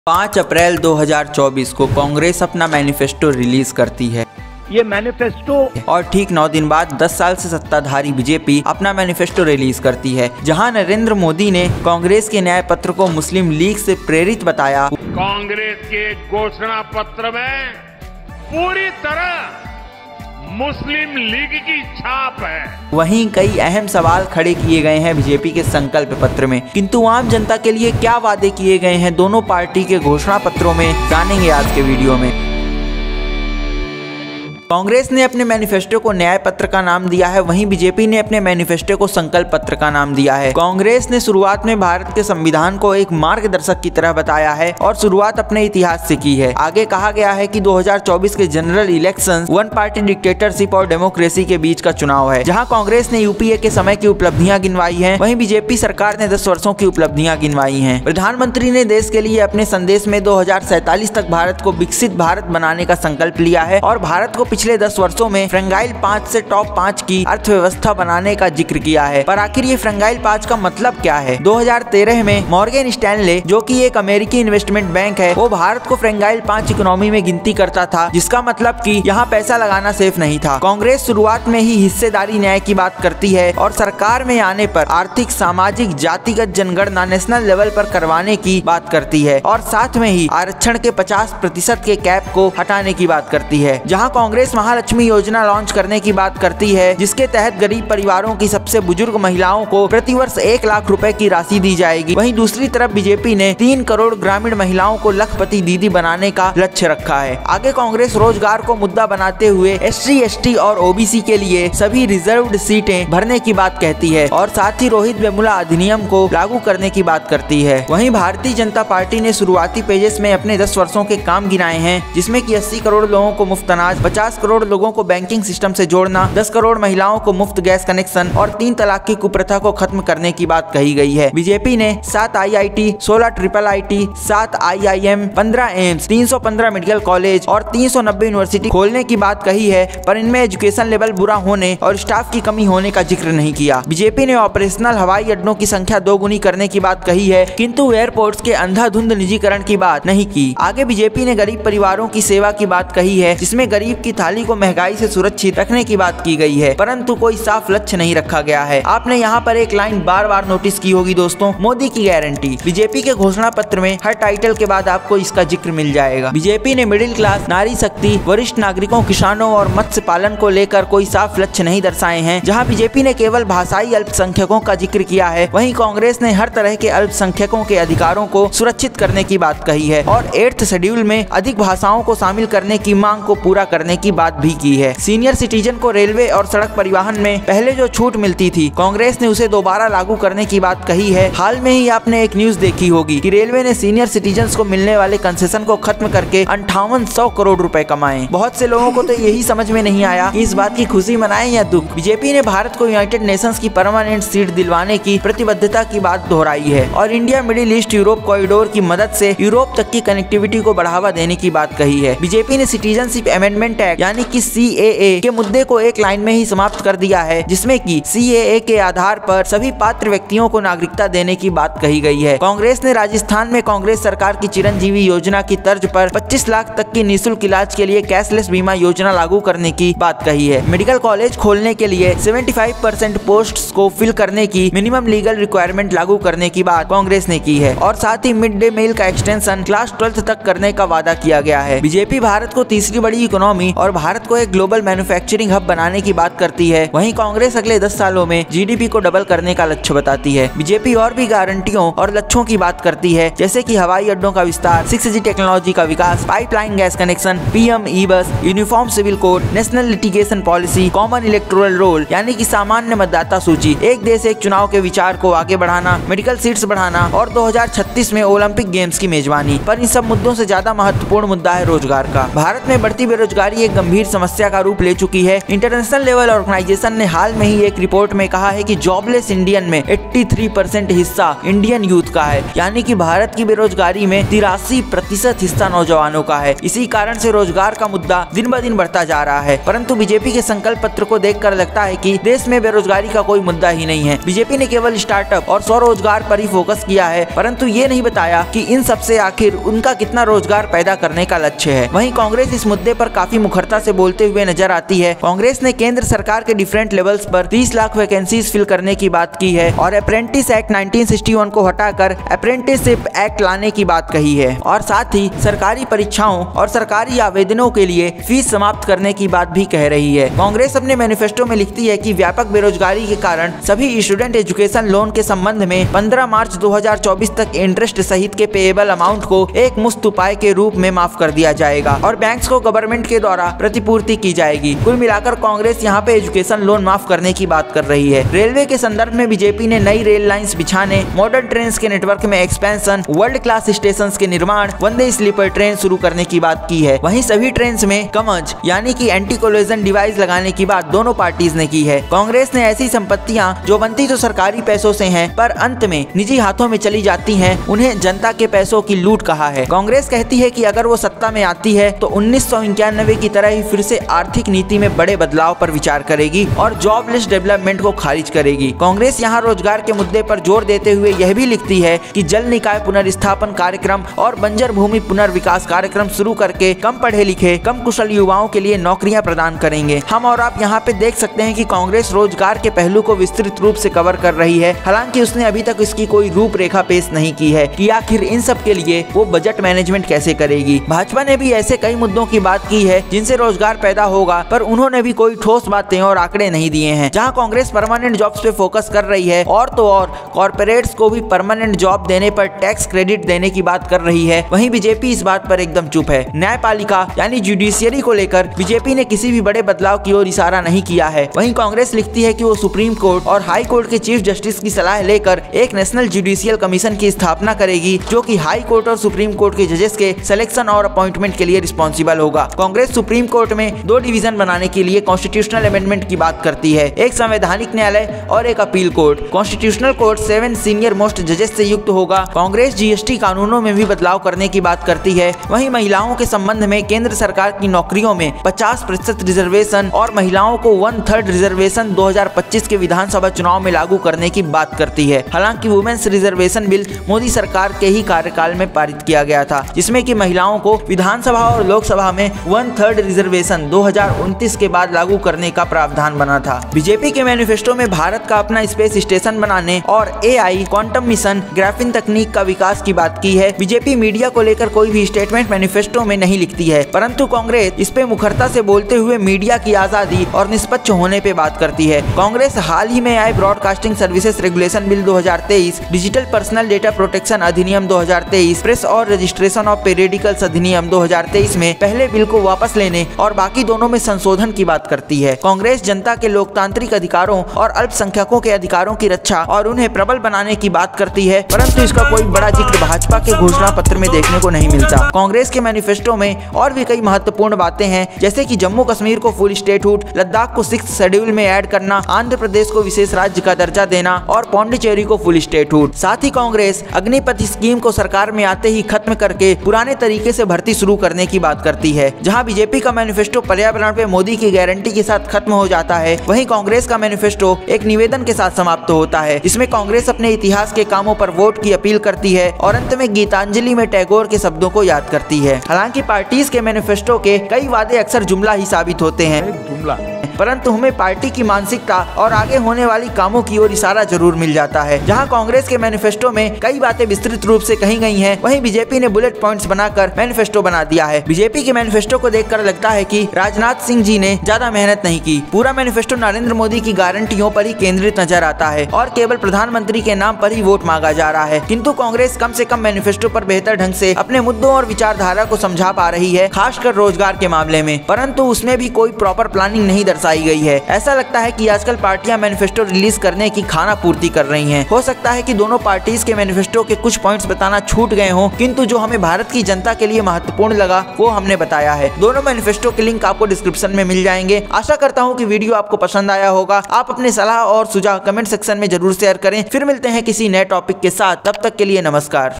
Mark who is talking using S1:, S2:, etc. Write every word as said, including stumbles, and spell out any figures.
S1: पाँच अप्रैल दो हज़ार चौबीस को कांग्रेस अपना मैनिफेस्टो रिलीज करती है।
S2: ये मैनिफेस्टो
S1: और ठीक नौ दिन बाद दस साल से सत्ताधारी बीजेपी अपना मैनिफेस्टो रिलीज करती है, जहां नरेंद्र मोदी ने कांग्रेस के न्याय पत्र को मुस्लिम लीग से प्रेरित बताया।
S3: कांग्रेस के घोषणा पत्र में पूरी तरह मुस्लिम लीग की छाप है।
S1: वहीं कई अहम सवाल खड़े किए गए हैं बीजेपी के संकल्प पत्र में, किंतु आम जनता के लिए क्या वादे किए गए हैं दोनों पार्टी के घोषणा पत्रों में, जानेंगे आज के वीडियो में। कांग्रेस ने अपने मैनिफेस्टो को न्याय पत्र का नाम दिया है, वहीं बीजेपी ने अपने मैनिफेस्टो को संकल्प पत्र का नाम दिया है। कांग्रेस ने शुरुआत में भारत के संविधान को एक मार्गदर्शक की तरह बताया है और शुरुआत अपने इतिहास से की है। आगे कहा गया है कि दो हज़ार चौबीस के general elections one party dictatorship और डेमोक्रेसी के बीच का चुनाव है, जहां कांग्रेस ने यूपीए के समय की उपलब्धियां गिनवाई है, वहीं बीजेपी सरकार ने दस वर्षों की उपलब्धियां गिनवाई है। प्रधानमंत्री ने देश के लिए अपने संदेश में दो हजार सैतालीस तक भारत को विकसित भारत बनाने का संकल्प लिया है और भारत को पिछले दस वर्षों में फ्रेंगाइल पाँच से टॉप पाँच की अर्थव्यवस्था बनाने का जिक्र किया है। पर आखिर ये फ्रेंगाइल पाँच का मतलब क्या है? दो हज़ार तेरह में मॉर्गन स्टैनले, जो कि एक अमेरिकी इन्वेस्टमेंट बैंक है, वो भारत को फ्रेंगाइल पाँच इकोनॉमी में गिनती करता था, जिसका मतलब कि यहाँ पैसा लगाना सेफ नहीं था। कांग्रेस शुरुआत में ही हिस्सेदारी न्याय की बात करती है और सरकार में आने पर आर्थिक, सामाजिक, जातिगत जनगणना नेशनल लेवल पर करवाने की बात करती है और साथ में ही आरक्षण के पचास प्रतिशत के कैप को हटाने की बात करती है। जहाँ कांग्रेस महालक्ष्मी योजना लॉन्च करने की बात करती है, जिसके तहत गरीब परिवारों की सबसे बुजुर्ग महिलाओं को प्रतिवर्ष एक लाख रुपए की राशि दी जाएगी। वहीं दूसरी तरफ बीजेपी ने तीन करोड़ ग्रामीण महिलाओं को लखपति दीदी बनाने का लक्ष्य रखा है। आगे कांग्रेस रोजगार को मुद्दा बनाते हुए एससी, एसटी और ओबीसी के लिए सभी रिजर्व्ड सीटें भरने की बात कहती है और साथ ही रोहित वेमुला अधिनियम को लागू करने की बात करती है। वहीं भारतीय जनता पार्टी ने शुरुआती पेजेस में अपने दस वर्षों के काम गिनाए हैं, जिसमें कि अस्सी करोड़ लोगों को मुफ्त अनाज, पचास करोड़ लोगों को बैंकिंग सिस्टम से जोड़ना, दस करोड़ महिलाओं को मुफ्त गैस कनेक्शन और तीन तलाक की कुप्रथा को खत्म करने की बात कही गई है। बीजेपी ने सात आईआईटी, सोलह ट्रिपल आईटी, सात आईआईएम, पंद्रह एम्स, तीन सौ पंद्रह मेडिकल कॉलेज और तीन सौ नब्बे यूनिवर्सिटी खोलने की बात कही है, पर इनमें एजुकेशन लेवल बुरा होने और स्टाफ की कमी होने का जिक्र नहीं किया। बीजेपी ने ऑपरेशनल हवाई अड्डों की संख्या दोगुनी करने की बात कही है, किंतु एयरपोर्ट्स के अंधाधुंध निजीकरण की बात नहीं की। आगे बीजेपी ने गरीब परिवारों की सेवा की बात कही है, जिसमें गरीब की थाली को महंगाई से सुरक्षित रखने की बात की गई है, परंतु कोई साफ लक्ष्य नहीं रखा गया है। आपने यहाँ पर एक लाइन बार बार नोटिस की होगी दोस्तों, मोदी की गारंटी। बीजेपी के घोषणा पत्र में हर टाइटल के बाद आपको इसका जिक्र मिल जाएगा। बीजेपी ने मिडिल क्लास, नारी शक्ति, वरिष्ठ नागरिकों, किसानों और मत्स्य पालन को लेकर कोई साफ लक्ष्य नहीं दर्शाए हैं। जहाँ बीजेपी ने केवल भाषाई अल्पसंख्यकों का जिक्र किया है, वहीं कांग्रेस ने हर तरह के अल्पसंख्यकों के अधिकारों को सुरक्षित करने की बात कही है और एट्थ शेड्यूल में अधिक भाषाओं को शामिल करने की मांग को पूरा करने की बात भी की है। सीनियर सिटीजन को रेलवे और सड़क परिवहन में पहले जो छूट मिलती थी, कांग्रेस ने उसे दोबारा लागू करने की बात कही है। हाल में ही आपने एक न्यूज देखी होगी कि रेलवे ने सीनियर सिटीजन्स को मिलने वाले कंसेशन को खत्म करके अंठावन सौ करोड़ रुपए कमाए। बहुत से लोगों को तो यही समझ में नहीं आया कि इस बात की खुशी मनाएं या दुख। बीजेपी ने भारत को यूनाइटेड नेशंस की परमानेंट सीट दिलवाने की प्रतिबद्धता की बात दोहराई है और India Middle East Europe corridor की मदद से यूरोप तक की कनेक्टिविटी को बढ़ावा देने की बात कही है। बीजेपी ने सिटीजनशिप अमेंडमेंट एक्ट यानी कि सीएए के मुद्दे को एक लाइन में ही समाप्त कर दिया है, जिसमें कि सीएए के आधार पर सभी पात्र व्यक्तियों को नागरिकता देने की बात कही गई है। कांग्रेस ने राजस्थान में कांग्रेस सरकार की चिरंजीवी योजना की तर्ज पर पच्चीस लाख तक की निःशुल्क इलाज के लिए कैशलेस बीमा योजना लागू करने की बात कही है। मेडिकल कॉलेज खोलने के लिए पचहत्तर परसेंट पोस्ट्स को फिल करने की मिनिमम लीगल रिक्वायरमेंट लागू करने की बात कांग्रेस ने की है और साथ ही मिड डे मील का एक्सटेंशन क्लास ट्वेल्थ तक करने का वादा किया गया है। बीजेपी भारत को तीसरी बड़ी इकोनॉमी और भारत को एक ग्लोबल मैन्युफैक्चरिंग हब बनाने की बात करती है, वहीं कांग्रेस अगले दस सालों में जीडीपी को डबल करने का लक्ष्य बताती है। बीजेपी और भी गारंटियों और लक्ष्यों की बात करती है, जैसे कि हवाई अड्डों का विस्तार, सिक्स जी टेक्नोलॉजी का विकास, pipeline gas connection, PM e bus, uniform civil code, national litigation policy, common electoral roll यानी कि सामान्य मतदाता सूची, एक देश एक चुनाव के विचार को आगे बढ़ाना, मेडिकल सीट्स बढ़ाना और दो हजार छत्तीस में ओलंपिक गेम्स की मेजबानी। पर इन सब मुद्दों से ज्यादा महत्वपूर्ण मुद्दा है रोजगार का। भारत में बढ़ती बेरोजगारी एक गंभीर समस्या का रूप ले चुकी है। इंटरनेशनल लेवल ऑर्गेनाइजेशन ने हाल में ही एक रिपोर्ट में कहा है कि जॉबलेस इंडियन में तिरासी परसेंट हिस्सा इंडियन यूथ का है, यानी कि भारत की बेरोजगारी में तिरासी प्रतिशत हिस्सा नौजवानों का है। इसी कारण से रोजगार का मुद्दा दिन ब दिन बढ़ता जा रहा है। परंतु बीजेपी के संकल्प पत्र को देखकर लगता है कि देश में बेरोजगारी का कोई मुद्दा ही नहीं है। बीजेपी ने केवल स्टार्टअप और स्वरोजगार पर ही फोकस किया है, परंतु ये नहीं बताया कि इन सबसे आखिर उनका कितना रोजगार पैदा करने का लक्ष्य है। वहीं कांग्रेस इस मुद्दे पर काफी मुखरता से बोलते हुए नजर आती है। कांग्रेस ने केंद्र सरकार के डिफरेंट लेवल्स पर तीस लाख वैकेंसीज फिल करने की बात की है और apprentice act nineteen sixty one को हटाकर अप्रेंटिसशिप एक्ट लाने की बात कही है और साथ ही सरकारी परीक्षाओं और सरकारी आवेदनों के लिए फीस समाप्त करने की बात भी कह रही है। कांग्रेस अपने मैनिफेस्टो में लिखती है कि व्यापक बेरोजगारी के कारण सभी स्टूडेंट एजुकेशन लोन के संबंध में पंद्रह मार्च दो हज़ार चौबीस तक इंटरेस्ट सहित के पेएबल अमाउंट को एक मुफ्त उपाय के रूप में माफ कर दिया जाएगा और बैंक्स को गवर्नमेंट के द्वारा प्रतिपूर्ति की जाएगी। कुल मिलाकर कांग्रेस यहाँ पे एजुकेशन लोन माफ करने की बात कर रही है। रेलवे के संदर्भ में बीजेपी ने नई रेल लाइंस बिछाने, मॉडर्न ट्रेन के नेटवर्क में एक्सपेंशन, वर्ल्ड क्लास स्टेशन के निर्माण, वंदे स्लीपर ट्रेन शुरू करने की बात की है। वहीं सभी ट्रेन में कवच यानी कि एंटी कोलिजन डिवाइस लगाने की बात दोनों पार्टीज ने की है। कांग्रेस ने ऐसी संपत्तियां जो बनती तो सरकारी पैसों से हैं पर अंत में निजी हाथों में चली जाती हैं, उन्हें जनता के पैसों की लूट कहा है। कांग्रेस कहती है कि अगर वो सत्ता में आती है तो उन्नीस सौ इक्यानवे की तरह ही फिर से आर्थिक नीति में बड़े बदलाव पर विचार करेगी और जॉबलेस डेवलपमेंट को खारिज करेगी। कांग्रेस यहाँ रोजगार के मुद्दे पर जोर देते हुए यह भी लिखती है कि जल निकाय पुनर्स्थापन कार्यक्रम और बंजर भूमि पुनर्विकास कार्यक्रम शुरू करके कम पढ़े लिखे, कम कुशल युवाओं के लिए नौकरियां प्रदान करेंगे। हम और आप यहाँ पे देख सकते हैं कि कांग्रेस रोजगार के पहलू को विस्तृत रूप से कवर कर रही है। हालांकि उसने अभी तक इसकी कोई रूपरेखा पेश नहीं की है कि आखिर इन सब के लिए वो बजट मैनेजमेंट कैसे करेगी। भाजपा ने भी ऐसे कई मुद्दों की बात की है जिनसे रोजगार पैदा होगा, पर उन्होंने भी कोई ठोस बातें और आंकड़े नहीं दिए हैं। जहाँ कांग्रेस परमानेंट जॉब्स पे फोकस कर रही है और तो और कॉर्पोरेट्स को भी परमानेंट जॉब देने पर टैक्स क्रेडिट देने की बात कर रही है, वहीं बीजेपी इस बात पर एकदम चुप है। न्यायपालिका यानी जुडिशियरी को लेकर बीजेपी ने किसी भी बड़े बदलाव की ओर इशारा नहीं किया है। वहीं कांग्रेस लिखती है कि वो सुप्रीम कोर्ट और हाई कोर्ट के चीफ जस्टिस की सलाह लेकर एक नेशनल जुडिशियल कमीशन की स्थापना करेगी जो कि हाई कोर्ट और सुप्रीम कोर्ट के जजेस के सिलेक्शन और अपॉइंटमेंट के लिए रिस्पॉन्सिबल होगा। कांग्रेस सुप्रीम कोर्ट में दो डिवीजन बनाने के लिए कॉन्स्टिट्यूशनल अमेंडमेंट की बात करती है, एक संवैधानिक न्यायालय और एक appeal court. Constitutional court seven senior most जजेस से युक्त होगा। कांग्रेस जीएसटी कानूनों में भी बदलाव करने की बात करती है। वहीं महिलाओं के संबंध में केंद्र सरकार की नौकरियों में पचास प्रतिशत रिजर्वेशन और महिलाओं को वन थर्ड रिजर्वेशन दो हज़ार पच्चीस के विधानसभा चुनाव में लागू करने की बात करती है। हालांकि वुमेन्स रिजर्वेशन बिल मोदी सरकार के ही कार्यकाल में पारित किया गया था, जिसमें कि महिलाओं को विधानसभा और लोकसभा में वन थर्ड रिजर्वेशन दो हज़ार उनतीस के बाद लागू करने का प्रावधान बना था। बीजेपी के मैनिफेस्टो में भारत का अपना स्पेस स्टेशन बनाने और एआई, क्वांटम मिशन, ग्राफीन तकनीक का विकास की बात की है। बीजेपी मीडिया को लेकर कोई भी स्टेटमेंट मैनिफेस्टो में नहीं लिखती है, परंतु कांग्रेस इस पे मुखरता से बोलते हुए मीडिया की आजादी और निष्पक्ष होने पे बात करती है। कांग्रेस हाल ही में आए ब्रॉडकास्टिंग सर्विसेज रेगुलेशन बिल दो हज़ार तेईस, डिजिटल पर्सनल डेटा प्रोटेक्शन अधिनियम दो हज़ार तेईस, प्रेस और रजिस्ट्रेशन ऑफ पीरियडिकल्स अधिनियम दो हज़ार तेईस में पहले बिल को वापस लेने और बाकी दोनों में संशोधन की बात करती है। कांग्रेस जनता के लोकतांत्रिक अधिकारों और अल्पसंख्यकों के अधिकारों की रक्षा और उन्हें प्रबल बनाने की बात करती है, परंतु इसका कोई बड़ा जिक्र भाजपा के घोषणा पत्र में देखने को नहीं मिलता। कांग्रेस के मैनिफेस्टो में और भी कई महत्वपूर्ण बातें हैं, जैसे कि जम्मू कश्मीर को फुल स्टेटहुड, लद्दाख को सिक्स्थ शेड्यूल में ऐड करना, आंध्र प्रदेश को विशेष राज्य का दर्जा देना और पौंडीचेरी को फुल स्टेटहुड। साथ ही कांग्रेस अग्निपथ स्कीम को सरकार में आते ही खत्म करके पुराने तरीके से भर्ती शुरू करने की बात करती है। जहां बीजेपी का मैनिफेस्टो पर्यावरण पे मोदी की गारंटी के साथ खत्म हो जाता है, वहीं कांग्रेस का मैनिफेस्टो एक निवेदन के साथ समाप्त होता है, जिसमें कांग्रेस अपने इतिहास के कामों पर वोट की अपील करती है और अंत में गीतांजलि में टैगोर के शब्दों को याद करती है। हालांकि पार्टीज के मैनिफेस्टो के कई वादे अक्सर जुमला ही साबित होते हैं, जुमला परंतु हमें पार्टी की मानसिकता और आगे होने वाली कामों की ओर इशारा जरूर मिल जाता है। जहां कांग्रेस के मैनिफेस्टो में कई बातें विस्तृत रूप से कही गई हैं, वहीं बीजेपी ने बुलेट पॉइंट्स बनाकर मैनिफेस्टो बना दिया है। बीजेपी के मैनिफेस्टो को देखकर लगता है कि राजनाथ सिंह जी ने ज्यादा मेहनत नहीं की। पूरा मैनिफेस्टो नरेंद्र मोदी की गारंटियों पर ही केंद्रित नजर आता है और केवल प्रधानमंत्री के नाम पर ही वोट मांगा जा रहा है। किंतु कांग्रेस कम से कम मैनिफेस्टो पर बेहतर ढंग से अपने मुद्दों और विचारधारा को समझा पा रही है, खासकर रोजगार के मामले में, परंतु उसमें भी कोई प्रॉपर प्लानिंग नहीं दर्शाई गई है। ऐसा लगता है कि आजकल पार्टियां मैनिफेस्टो रिलीज करने की खाना पूर्ति कर रही हैं। हो सकता है कि दोनों पार्टीज के मैनिफेस्टो के कुछ पॉइंट्स बताना छूट गए हों, किंतु जो हमें भारत की जनता के लिए महत्वपूर्ण लगा वो हमने बताया है। दोनों मैनिफेस्टो के लिंक आपको डिस्क्रिप्शन में मिल जाएंगे। आशा करता हूँ कि वीडियो आपको पसंद आया होगा। आप अपने सलाह और सुझाव कमेंट सेक्शन में जरूर शेयर करें। फिर मिलते हैं किसी नए टॉपिक के साथ, तब तक के लिए नमस्कार।